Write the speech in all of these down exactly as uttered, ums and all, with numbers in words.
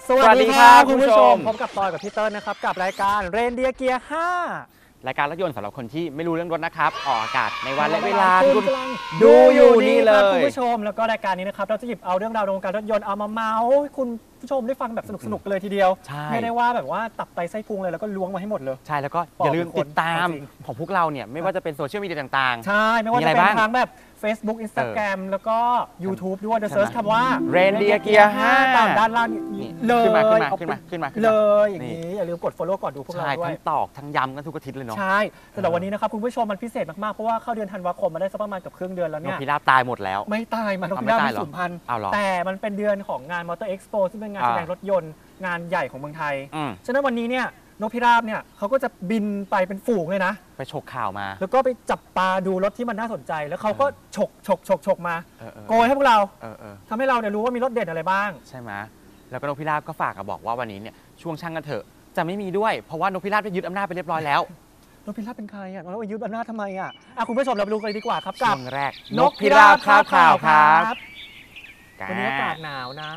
สวัสดีครับคุณผู้ชมพบกับปอยกับพี่เติ้ลนะครับกับรายการเรนเดียเกียร์ห้ารายการรถยนต์สำหรับคนที่ไม่รู้เรื่องรถนะครับออกอากาศในวันและเวลาที่คุณดูอยู่นี่เลยคุณผู้ชมแล้วก็รายการนี้นะครับเราจะหยิบเอาเรื่องราวในวงการรถยนต์เอามาเมาส์คุณผู้ชมได้ฟังแบบสนุกๆเลยทีเดียวไม่ได้ว่าแบบว่าตับไตไส้พุงเลยแล้วก็ล้วงมาให้หมดเลยใช่แล้วก็อย่าลืมติดตามของพวกเราเนี่ยไม่ว่าจะเป็นโซเชียลมีเดียต่างๆใช่ไม่ว่าจะเป็นทางแบบ Facebook Instagram แล้วก็ YouTube ด้วยจะเซิร์ชคำว่าเรนเดียเกียร์ห้าตามด้านล่างเลยขึ้นมาขึ้นมาขึ้นมาขึ้นมาเลยอย่างนี้อย่าลืมกด follow ก่อนดูพวกเราด้วยทั้งตอกทั้งย้ำกันทุกอาทิตย์เลยเนาะใช่แต่วันนี้นะครับคุณผู้ชมมันพิเศษมากๆเพราะว่าเข้าเดือนธันวาคมมาได้สักประมาณกับครึ่งเดือนแล้วเนี่ยนกพิราบตายหมดแล้วไม่ตายมันนกพิราบสูญพันธุ์แต่มันเป็นเดือนของงาน Motor Expo ซึ่งเป็นงานแสดงรถยนต์งานใหญ่ของเมืองไทยฉะนั้นวันนี้เนี่ยนกพิราบเนี่ยเขาก็จะบินไปเป็นฝูงเลยนะไปฉกข่าวมาแล้วก็ไปจับปลาดูรถที่มันน่าสนใจแล้วเขาก็ฉกฉกฉกฉกมาโกยให้พวกเราทำให้เราเนี่ยรู้ว่ามีรถเด่นอะไรบ้างใช่ไหมแล้วก็นกพิราบก็ฝากกับบอกว่าวันนี้เนี่ยช่วงช่างกันเถอะจะไม่มีด้วยเพราะว่านกพิราบได้ยึดอำนาจไปเรียบร้อยแล้วนกพิราบเป็นใครอ่ะเราไปยึดอำนาจทำไมอ่ะคุณผู้ชมเราไปดูกันดีกว่าครับกับช่วงแรกนกพิราบคาบข่าวครับวันนี้อากาศหนาวนะ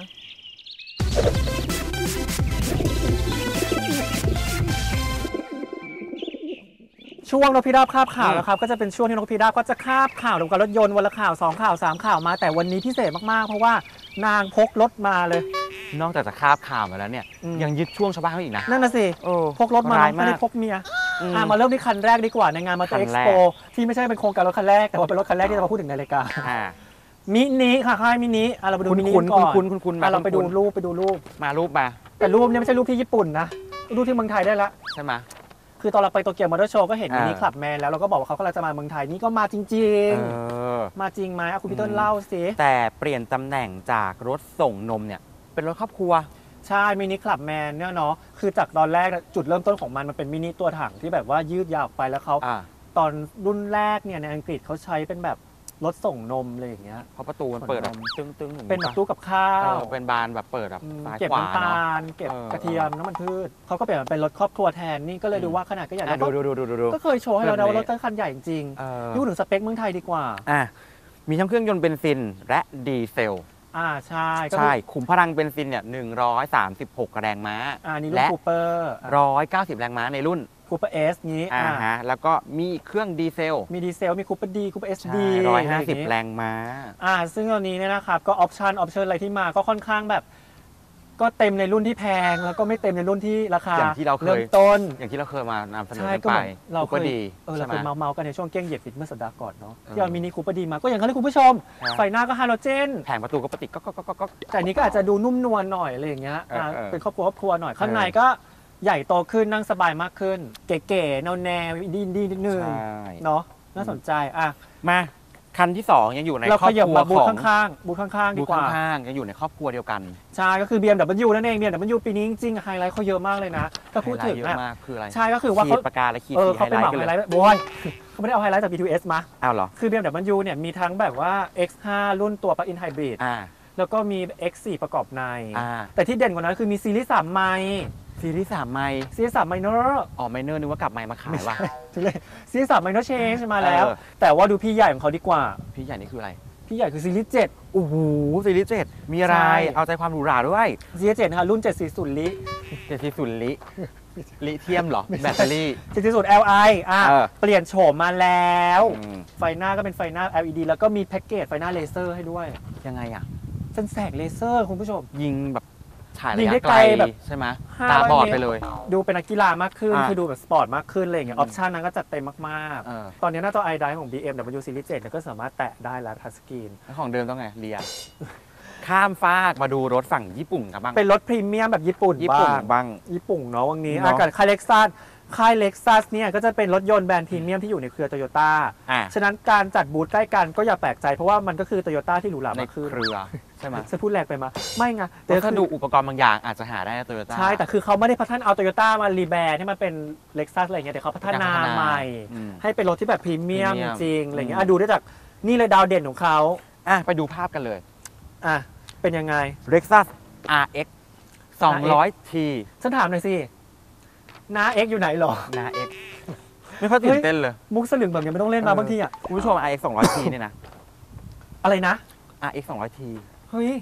ช่วงนกพิราบคาบข่าวนะครับก็จะเป็นช่วงที่นกพิราบก็จะคาบข่าวเกี่ยวกับรถยนต์วันละข่าวสองข่าวสามข่าวมาแต่วันนี้พิเศษมากๆเพราะว่านางพกรถมาเลยนอกจากจะคาบข่าวมาแล้วเนี่ยยังยึดช่วงชาวบ้านเขาอีกนะนั่นน่ะสิพกรถมาไม่ได้พกเมียมาเริ่มที่คันแรกดีกว่าในงานมาเตอร์เอ็กซ์โปที่ไม่ใช่เป็นโครงการรถคันแรกแต่ว่าเป็นรถคันแรกที่จะมาพูดถึงในรายการมินิค่ะค่ายมินิเราไปดูมินิก่อนคุณคุณคุณเราไปดูรูปไปดูรูปมารูปมาแต่รูปนี้ไม่ใช่รูปที่ญี่ปุ่นนะรูปที่เมืองไทยได้ละใช่ไหมคือตอนเราไปโตเกียวมอเตอร์โชว์ก็เห็นมินิคลับแมนแล้วเราก็บอกว่าเขากำลังจะมาเมืองไทยนี่ก็มาจริงๆมาจริงไหมคุณพี่ต้นเล่าสิแต่เปลี่ยนตำแหน่งจากรถส่งนมเนี่ยเป็นรถครอบครัวใช่มินิคลับแมนเนี่ยเนาะคือจากตอนแรกจุดเริ่มต้นของมันมันเป็นมินิตัวถังที่แบบว่ายืดยาวไปแล้วเขาตอนรุ่นแรกเนี่ยในอังกฤษเขาใช้เป็นแบบรถส่งนมอะไรอย่างเงี้ยเพราะประตูมันเปิดแบบตึ้งๆเป็นแบบตู้กับข้าวเป็นบานแบบเปิดแบบซ้ายขวาเก็บน้ำตาลเก็บกระเทียมน้ำมันพืชเขาก็เปลี่ยนเป็นรถครอบครัวแทนนี่ก็เลยดูว่าขนาดก็ใหญ่แล้วก็เคยโชว์ให้เราดูว่ารถคันใหญ่จริงๆดูถึงสเปคเมืองไทยดีกว่ามีทั้งเครื่องยนต์เบนซินและดีเซลอ่าใช่ใช่ขุมพลังเบนซินเนี่ยหนึ่งร้อยสามสิบหกแรงม้าและคูเปอร์ร้อยเก้าสิบแรงม้าในรุ่นคูเปอร์เอสนี้อ่าฮะแล้วก็มีเครื่องดีเซลมีดีเซลมีคูเปอร์ดีคูเปอร์เอสดีร้อยห้าสิบแรงม้าอ่าซึ่งตอนนี้เนี่ยนะครับก็ออปชันออปชันอะไรที่มาก็ค่อนข้างแบบก็เต็มในรุ่นที่แพงแล้วก็ไม่เต็มในรุ่นที่ราคาอย่างที่เราเคยเริ่มต้นอย่างที่เราเคยมานำเสนอไปเราเคยดีเออเราเคยเมาๆกันในช่วงเก้งเหยียบฟิตเมื่อสัปดาห์ก่อนเนาะที่เอามินิคูเปอร์ดีมาก็อย่างนั้นเลยคุณผู้ชมไฟหน้าก็ฮาโลเจนแผงประตูก็ปฏิก็ก็ก็แต่นี้ก็อาจจะดูนุ่มนวลหน่อยอะไรอย่างเงี้ยเป็นครอบครัวครอบครัวหน่อยข้างในก็ใหญ่โตขึ้นนั่งสบายมากขึ้นเก๋ๆแนวแนวดีดีนิดนึงเนาะน่าสนใจอ่ะมาคันที่สองยังอยู่ในครอบครัวของบูธข้างๆบูธข้างๆดีกว่าบูธข้างๆยังอยู่ในครอบครัวเดียวกันใช่ก็คือ บี เอ็ม ดับเบิลยู นั่นเอง บี เอ็ม ดับเบิลยู ปีนี้จริงๆไฮไลท์เขาเยอะมากเลยนะถ้าพูดถึงอ่ะคืออะไรใช่ก็คือว่าเขาปากกาและขีดสีไฮไลท์กันเลยบอยเขาไม่ได้เอาไฮไลท์จาก บี ทู เอส มาอ้าวเหรอคือ บี เอ็ม ดับเบิลยู เนี่ยมีทั้งแบบว่า เอ็กซ์ ห้า รุ่นตัว Plug-in Hybrid แล้วก็มี เอ็กซ์ โฟร์ ประกอบในแต่ที่เด่นกว่านั้นคือมีซีรีส์สามไมค์ซีรีส์สามไมค์ซีรีส์สามไมเนอร์อ๋อไมเนอร์นึกว่ากลับไมค์มาขายว่ะซีรีส์สามไมเนอร์เชนจ์มาแล้วแต่ว่าดูพี่ใหญ่ของเขาดีกว่าพี่ใหญ่นี่คืออะไรพี่ใหญ่คือซีรีส์เจ็ดโอ้โหซีรีส์เจ็ดมีอะไรเอาใจความหรูหราด้วยซีรีส์เจ็ดนะคะรุ่นเจ็ดสี่สิบลิเจ็ดสี่สิบลิลิเทียมเหรอแบตเตอรี่เจ็ดสี่สิบ แอล ไอ อ่ะเปลี่ยนโฉมมาแล้วไฟหน้าก็เป็นไฟหน้า แอล อี ดี แล้วก็มีแพ็กเกจไฟหน้าเลเซอร์ให้ด้วยยังไงอ่ะเป็นแสงเลเซอร์คุณผู้ชมยิงแบบถ่ายระยะไกลแบบใช่ไหมตาบอดไปเลยดูเป็นนักกีฬามากขึ้นคือดูแบบสปอร์ตมากขึ้นอะไรอย่างเงี้ยออปชันนั้นก็จัดเต็มมากๆตอนนี้หน้าจอ ไอ ไดรฟ์ ของ บี เอ็ม ดับเบิลยู Series เจ็ดก็สามารถแตะได้แล้วทัชสกรีนของเดิมต้องไงเรียข้ามฟากมาดูรถฝั่งญี่ปุ่นกันบ้างเป็นรถพรีเมียมแบบญี่ปุ่นญี่ปุ่นบ้างญี่ปุ่นเนาะวันนี้อากาศค่ายเล็กซัสค่ายเล็กซัสเนี่ยก็จะเป็นรถยนต์แบรนด์พรีเมียมที่อยู่ในเครือโตโยต้าฉะนั้นการจัดบูธใกล้กันก็อย่าแปลกใจเพราะว่ามันก็คือโตโยต้าที่หรูหราในเครือใช่ไหมจะพูดแรงไปมาไม่ไงแต่ถ้าดูอุปกรณ์บางอย่างอาจจะหาได้ในโตโยต้าใช่แต่คือเขาไม่ได้พัฒนาเอาโตโยต้ามารีแบรนด์ให้มันเป็นเล็กซัสอะไรเงี้ยแต่เขาพัฒนาใหม่ให้เป็นรถที่แบบพรีเมียมจริงอะไรเงี้ยดูได้จากนี่เลยดาวเด่นของเขาอ่ะไปดูภาพกันเลยอ่ะเป็นยังไง Lexus อาร์ เอ็กซ์ สองร้อย ที ฉันถามหน่อยสิน้า X อยู่ไหนหรอน้า X ไม่ค่อยตื่นเต้นเลยมุกสลึงแบบนี้ไม่ต้องเล่นมาบางทีอ่ะคุณผู้ชม อาร์ เอ็กซ์ สองร้อย ที เนี่ยนะอะไรนะ อาร์ เอ็กซ์ สองร้อย ที เฮ้ย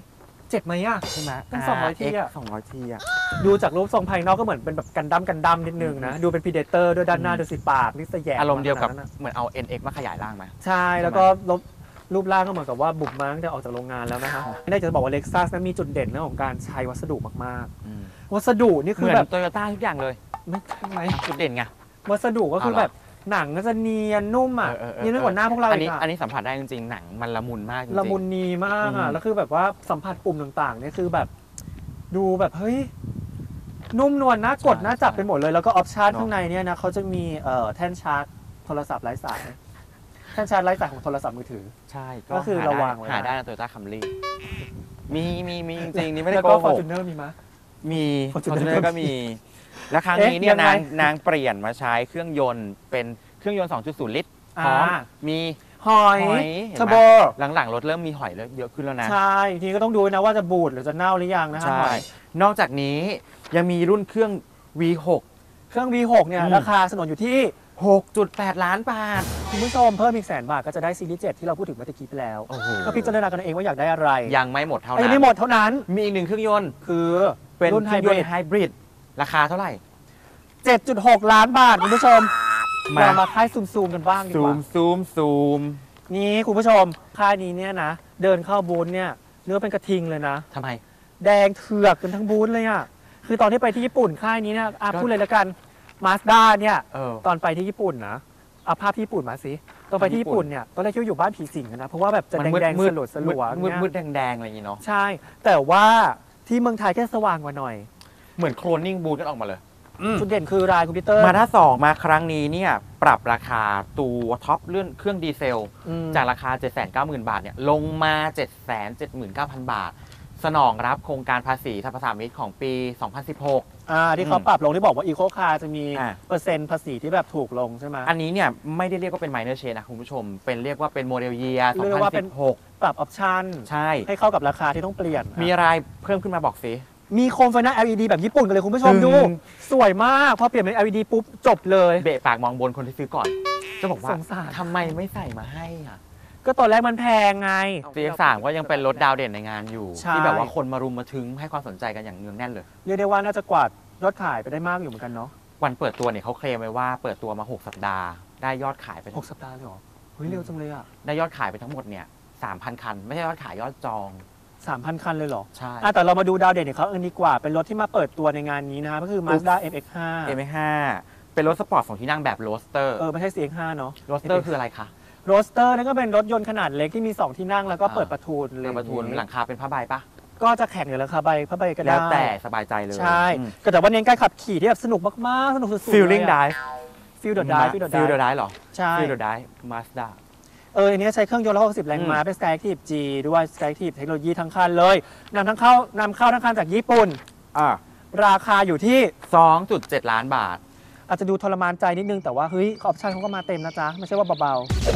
เจ็บไหมอ่ะใช่ไหมเป็นสองร้อยทีอะสองร้อยทีอะดูจากรูปทรงภายนอกก็เหมือนเป็นแบบกันดั้มกันดั้มนิดนึงนะดูเป็นพีเดเตอร์ด้วยด้านหน้าดูสิปากนี่สแยงอารมณ์เดียวกับขนานั้นอะเหมือนเอา เอ็น เอ็กซ์ มาขยายร่างไหมใช่แล้วก็รูปรูปร่างก็เหมือนกับว่าบุกมาตั้งแต่ออกจากโรงงานแล้วนะฮะไม่ได้จะบอกว่าเล็กซัสนั้นมีจุดเด่นเรื่องของการใช้วัสดุมากอืมๆ วัสดุนี่เหคือมือนแบบโตโยต้าทุกอย่างเลยไม่ใช่ไหมจุดเด่นไงวัสดุก็คือเอาเหรอแบบหนังก็จะเนียนนุ่มอ่ะเออเออเออเนียนไม่กว่าหน้าพวกเราอันอีนี้กอะอันนี้สัมผัสได้จริงๆหนังมันละมุนมากจริงๆละมุนนีมากอ่ะอืมแล้วคือแบบว่าสัมผัสปุ่มต่างๆเนี่ยคือแบบดูแบบเฮ้ยนุ่มนวลน่ากดน่าจับไปหมดเลยแล้วก็ออปชันข้างในเนี่ยนะเขาจะมีเอ่อแท่นชาร์จโทรศัพท์ไร้สายแท่นชาร์จไร้สายของโทรศัพท์มือถือใช่ก็คือหาระได้วังไว้หาได้ในโตโยต้าคัมรี่มีมีมีจริงๆนี่ไม่ได้แล้วโกก็หฟอก ร์จูเนอร์มีไหมมีฟอร์จู Fortuner เนอร์ก็มี และครั้งนี้เอ๊ะเนี่ยยังไงนางนางเปลี่ยนมาใช้เครื่องยนต์เป็นเครื่องยนต์ สองจุดศูนย์ ลิตรพร้อมอ่ามีหอยหอยเห็นไหมเทอร์โบหลังๆรถเริ่มมีหอยเยอะขึ้นแล้วนะใช่ทีนี้ก็ต้องดูนะว่าจะบูดหรือจะเน่าหรือยังนะฮะใช่หอยนอกจากนี้ยังมีรุ่นเครื่อง วี หกเครื่อง วี หก เนี่ยอืมราคาสนนอยู่ที่หกจุดแปด ล้านบาทคุณผู้ชมเพิ่มอีกแสนบาทก็จะได้ซีรีส์เจ็ดที่เราพูดถึงเมื่อตะกี้ไปแล้วโอ้โหก็พิจารณากันเองว่าอยากได้อะไรยังไม่หมดเท่าไอ้นั้ยังนไม่หมดเท่านั้นมีอีกหนึ่งเครื่องยนต์คือเป็นรุ่นเคไฮรื่องบยรินดต์ไฮบริดราคาเท่าไหร่เจ็ดจุดหก ล้านบาทคุณผู้ชมมาเรามาค่ายซูมๆกันบ้างดีซูกว่ามซูมซูมนี่คุณผู้ชมค่ายนี้เนี่ยนะเดินเข้าบูธเนี่ยเนื้อเป็นกระทิงเลยนะทำไมแดงเถือกกันทั้งบูธเลยอ่ะคือตอนที่ไปที่ญี่ปุ่นค่ายนี้เนี่ยอ่ะก็พูดเลยละกันมาสด้าเนี่ยเออตอนไปที่ญี่ปุ่นนะเอาภาพที่ญี่ปุ่นมาสิตอนไปที่ญี่ปุ่นเนี่ยตอนแรกคิดว่าอยู่บ้านผีสิงกันนะเพราะว่าแบบจะมันแดงมืดแดงมืสดลัวสลัวมืดเนี่ยมืดแดงๆอะไรอย่างงี้เนาะใช่ แต่ว่าที่เมืองไทยแค่สว่างกว่าหน่อยเหมือนโคลนนิ่งบูธกันออกมาเลยจุดเด่นคือรายคุณพีเตอร์มาด้าสองมาครั้งนี้เนี่ยปรับราคาตัวท็อปเลื่อนเครื่องดีเซลอืมจากราคา เจ็ดแสนเก้าหมื่น บาทเนี่ยลงมา เจ็ดแสนเจ็ดหมื่นเก้าพัน บาท สนองรับโครงการภาษีสรรพสามิตของปี สองพันสิบหกอ่าที่เขาปรับลงที่บอกว่าอีโคคาร์จะมีอ่าเปอร์เซ็นต์ภาษีที่แบบถูกลงใช่ไหมอันนี้เนี่ยไม่ได้เรียกว่าเป็น minor change นะคุณผู้ชม เป็นเรียกว่าเป็นโมเดลเยียร์เรียกว่าเป็นสองพันสิบหกปรับออปชั่นใช่ให้เข้ากับราคาที่ต้องเปลี่ยนมีอะไรเพิ่มขึ้นมาบอกสิมีโคมไฟหน้า แอล อี ดี แบบญี่ปุ่นกันเลยคุณผู้ชมอืมดู สวยมากพอเปลี่ยนเป็น แอล อี ดี ปุ๊บจบเลยเบะปากมองบนคนที่ซื้อก่อน จะบอกว่าสงสารทำไมไม่ใส่มาให้อ่ะก็ตอนแรกมันแพงไงซี เอ็กซ์ สาม ก็ยังเป็นรถดาวเด่นในงานอยู่ใช่ที่แบบว่าคนมารุมมาถึงให้ความสนใจกันอย่างเนืองแน่นเลยเรียกได้ว่าน่าจะกวาดยอดขายไปได้มากอยู่เหมือนกันเนาะวันเปิดตัวเนี่ยเขาเคลมไว้ว่าเปิดตัวมา หก สัปดาห์ ได้ยอดขายไปหกสัปดาห์เลยเหรอเฮ้ยเร็วจังเลยอ่ะได้ยอดขายไปทั้งหมดเนี่ย สามพัน คัน ไม่ใช่ยอดขายยอดจองสามพัน คันเลยเหรอใช่อ่ะแต่เรามาดูดาวเด่นของเขาเองดีกว่า เป็นรถที่มาเปิดตัวในงานนี้นะครับก็คือ Mazda เอ็ม เอ็กซ์ ห้าเอ็ม ห้า เป็นรถสปอร์ตสองที่นั่งแบบโรสเตอร์เออไม่ใช่ ซี เอ็กซ์ ห้า เนาะโรสเตอร์คืออะไรคะโรสเตอร์นั่นก็เป็นรถยนต์ขนาดเล็กที่มีสองที่นั่งแล้วก็เปิดประทุนเลยเรือประทุนหลังคาเป็นผ้าใบปะก็จะแข่งอยู่แล้วค่ะใบผ้าใบก็ได้แล้วแต่สบายใจเลยใช่ก็แต่ว่าเน้นการขับขี่ที่แบบสนุกมากๆ สนุกสุดๆ feeling เลยอะ dive feel the dive feel the feel the dive dive เหรอใช่ feel the dive Mazda เอออันนี้ใช้เครื่องยนต์ร้อยหกสิบแรงม้าอืมเป็น Skyactiv G ด้วย Skyactiv เทคโนโลยีทั้งคันเลยนำทั้งเข้านำเข้าทั้งคันจากญี่ปุ่นอ่าราคาอยู่ที่สองจุดเจ็ด ล้านบาทอาจจะดูทรมานใจนิดนึงแต่ว่าเฮ้ยออปชั่นเขาก็มาเต็มนะจ๊ะ ไม่ใช่ว่าเบา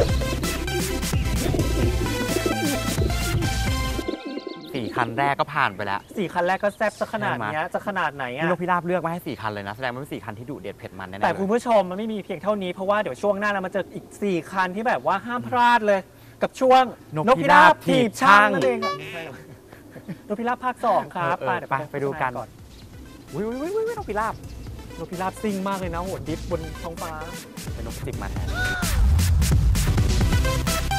สี่ คันแรกก็ผ่านไปแล้วๆสี่คันแรกก็แซ่บซะขนาดเนี้ยจะขนาดไหนนี่อะนกพิราบเลือกมาให้สี่คันเลยนะ แสดงว่าเป็นสี่คันที่ดุเด็ดเผ็ดมันแน่ๆแต่เลยคุณผู้ชมมันไม่มีเพียงเท่านี้เพราะว่าเดี๋ยวช่วงหน้าเรามาเจออีกสี่คันที่แบบว่าห้ามพลาดเลย กับช่วงนกพิราบถีบช่างนั่นเองอะไม่ใช่หรอกนกพิราบภาคสองครับเออเออเยวไปไปดูกันก่อนอุ้ยอุ้ยอุ้ยอุ้ยนกพิราบนกพิราบซิ่งมากเลยนะโหดดิฟบนท้องฟ้าเป็นนกจิบมาแทน